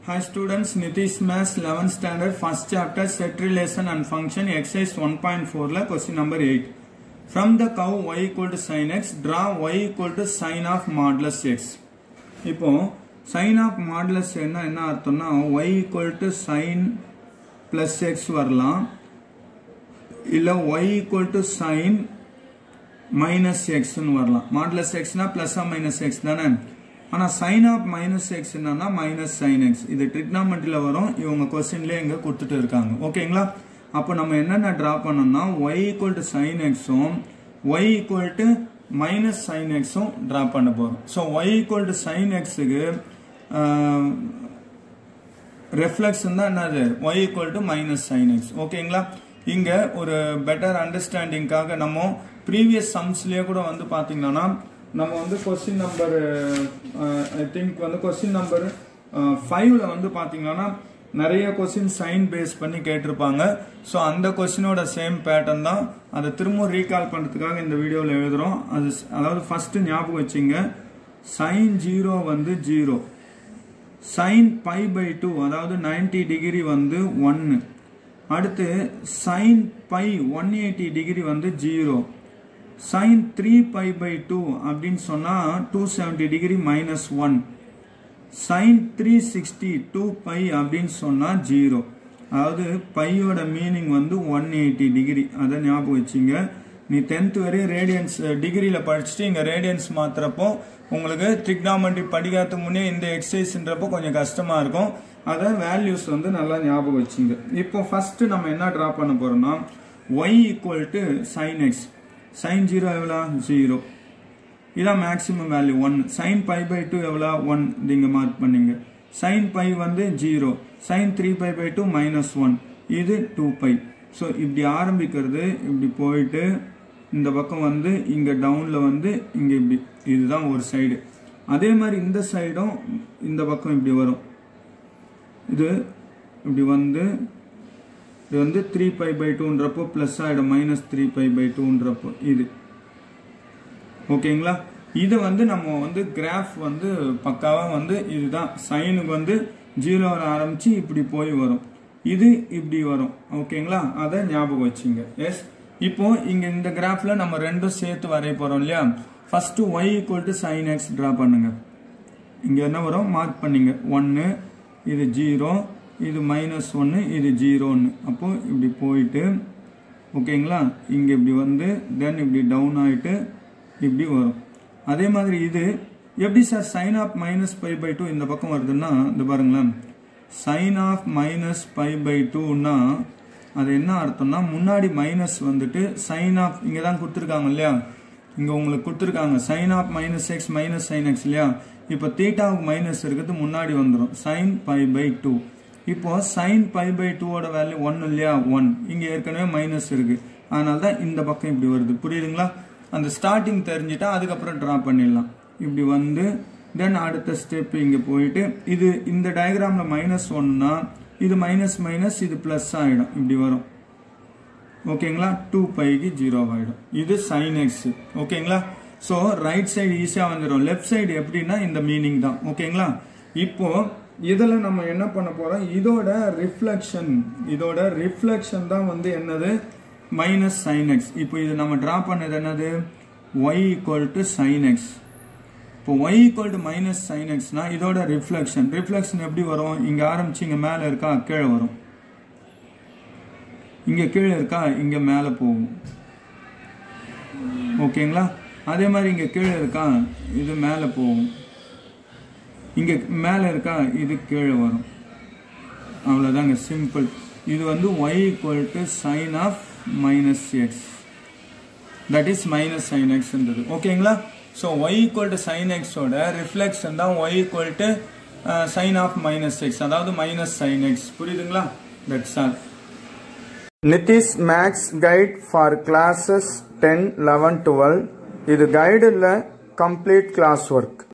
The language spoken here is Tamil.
Hi students, Nitish Maths 11th standard first chapter set relation and function exercise 1.4 la question number 8. From the curve y equal to sin x, draw y equal to sin of modulus x. இப்போ sin of modulus என்ன அர்த்தம்னா y equal to sin plus x வரலாம் இல்ல y equal to sin minus x ன்னு வரலாம். modulus x னா plus or minus x தானே. ஆனா sin of minus x என்னன்னா minus sin x. இது trigonometryல வரும். இவங்க क्वेश्चनலயே இங்க கொடுத்துட்டு இருக்காங்க. ஓகேங்களா? அப்ப நம்ம என்னென்ன டிரா பண்ணனும்னா y equal to sin x உம் y equal to minus sin x உம் டிரா பண்ண போறோம். So y equal to sin x க்கு ரிஃப்ளெக்ஷன் தான் என்னது y equal to minus sin x. ஓகேங்களா? இங்க ஒரு பெட்டர் அண்டர்ஸ்டாண்டிங்காக நம்ம previous sumsலயே கூட வந்து பாத்தீங்கன்னா நம்ம வந்து क्वेश्चन நம்பர் ஐ திங்க் வந்து क्वेश्चन நம்பர் 5 ல வந்து பாத்தீங்கன்னா நிறைய क्वेश्चन சைன் பேஸ் பண்ணி கேட்டிருப்பாங்க. சோ அந்த क्वेश्चनோட சேம் பேட்டர்ன் தான். அதை திரும்ப ரீகால் பண்றதுக்காக இந்த வீடியோல எழுதுறோம். அது அதாவது ஃபர்ஸ்ட் ஞாபகம் வச்சுங்க. sin 0 வந்து 0. sin pi by 2 அதாவது 90 டிகிரி வந்து 1. அடுத்து sin pi 180 டிகிரி வந்து 0. sin 3 pi by 2 அப்படின்னு சொன்னா 270 டிகிரி minus 1. sin 360 2 pi அப்படின்னு சொன்னா 0. அதாவது பையோட மீனிங் வந்து 180 டிகிரி. அதை ஞாபகம் வச்சுங்க. நீ 10th வரை ரேடியன்ஸ் டிகிரியில படிச்சுட்டு இங்க ரேடியன்ஸ் மாத்திரப்போ உங்களுக்கு trigonometry படிக்காத முன்னே இந்த எக்ஸசைஸ்ன்றப்போ கொஞ்சம் கஷ்டமா இருக்கும். அத வேல்யூஸ் வந்து நல்லா ஞாபகம் வச்சுங்க. இப்போ ஃபர்ஸ்ட் நம்ம என்ன டிரா பண்ண போறோம்னா y equal to sin x. sin 0 எவ்வளவு 0. இதான் maximum value 1. sin pi by 2 எவ்வளவு 1 நீங்க மார்க் பண்ணீங்க. sin pi வந்து 0. sin 3 pi by 2 minus 1. இது 2 pi. சோ இப்படி ஆரம்பிக்கிறது இப்படி போயிட்டு இந்த பக்கம் வந்து இங்க டவுன்ல வந்து இங்க இப்படி இதுதான் ஒரு சைடு. அதே மாதிரி இந்த சைடும் இந்த பக்கம் இப்படி வரும். இது இப்படி வந்து இது வந்து 3 pi by 2ன்றப்போ பிளஸ் ஆயிடும் minus 3 pi by 2ன்றப்போ இது. ஓகேங்களா? இது வந்து நம்ம வந்து கிராஃப் வந்து பக்காவா வந்து இதுதான் சைனுக்கு வந்து 0 ஆரம்பிச்சு இப்படி போய் வரும். இது இப்படி வரும். ஓகேங்களா? அதை ஞாபகம் வச்சுங்க. எஸ். இப்போ இங்க இந்த கிராஃப்ல நம்ம ரெண்டும் சேர்த்து வரைய போறோம் இல்லையா? First y equal to sin x draw பண்ணுங்க. இங்க என்ன வரும் மார்க் பண்ணீங்க 1 இது 0 இது minus 1 இது 0 அப்போ இப்படி போயிட்டு ஓகேங்களா? இங்க இப்படி வந்து தென் இப்படி டவுன் ஆயிட்டு இப்படி வரும். அதே மாதிரி இது எப்படி sir sin of minus pi by 2 இந்த பக்கம் வருதுன்னா இந்த பாருங்களேன். sin of minus pi by 2 னா அது என்ன அர்த்தம்னா முன்னாடி மைனஸ் வந்துட்டு sin of இங்க தான் கொடுத்திருக்காங்க இல்லையா? இங்க உங்களுக்கு கொடுத்திருக்காங்க sin of minus x minus sin x இல்லையா? இப்போ தீட்டாவுக்கு மைனஸ் இருக்குது முன்னாடி வந்துரும் sin pi by 2. இப்போ sin pi by 2 ஓட வேல்யூ 1 இல்லையா? 1. இங்க ஏற்கனவே மைனஸ் இருக்கு. அதனால தான் இந்த பக்கம் இப்படி வருது. புரியுதுங்களா? அந்த ஸ்டார்டிங் தெரிஞ்சிட்டா அதுக்கப்புறம் டிரா பண்ணிடலாம். இப்படி வந்து தென் அடுத்த ஸ்டெப் இங்க போயிட்டு இது இந்த டயக்ராம்ல மைனஸ் 1னா இது மைனஸ் மைனஸ் இது பிளஸ் ஆயிடும். இப்படி வரும். ஓகேங்களா? 2 பைக்கு 0 ஆயிடும். இது sin x. ஓகேங்களா? சோ ரைட் சைடு ஈஸியா வந்துடும். லெஃப்ட் சைடு எப்படின்னா இந்த மீனிங் தான். ஓகேங்களா? இப்போ இதுல நம்ம என்ன பண்ண போறோம்? இதோட ரிஃப்ளெக்ஷன் தான் வந்து என்னது மைனஸ் sin x. இப்போ இது நம்ம டிரா பண்ணது என்னது y equal to sin x. இப்போ y equal to minus sin x னா இதோட ரிஃப்ளெக்ஷன் எப்படி வரும்? இங்க ஆரம்பிச்சு இங்க மேல இருக்கா கீழே வரும். இங்க கீழே இருக்கா இங்க மேல போகும். ஓகேங்களா? அதே மாதிரி இங்க கீழே இருக்கா இது மேல போகும். இங்க மேல இருக்கா இது கீழே வரும். அவ்வளவுதாங்க சிம்பிள். இது வந்து y equal to sin of minus x. That is minus sin x ன்றது. ஓகேங்களா? So y equal to sin x ஓட ரிஃப்ளெக்ஷன் தான் y equal to sin of minus x. அதாவது minus sin x. புரியுதுங்களா? That's all. Nitish Maths Guide for classes 10, 11, 12. இது கைடு இல்ல கம்ப்ளீட் கிளாஸ் ஒர்க்.